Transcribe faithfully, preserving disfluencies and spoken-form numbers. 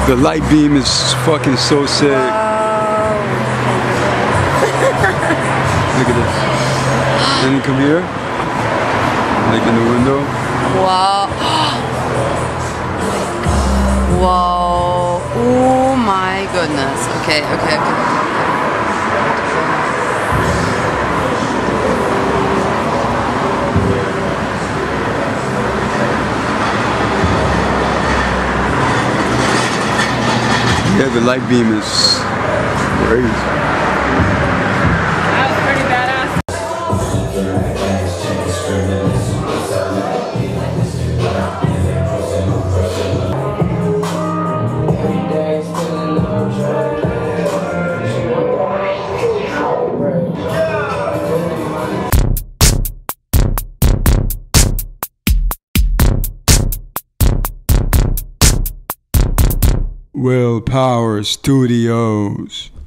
The light beam is fucking so sick. Wow. Look at this. Then you come here, like in the window. Wow. Wow. Oh my goodness. Okay, okay, okay. Yeah, the light beam is crazy. That was pretty badass. Willpower Studios.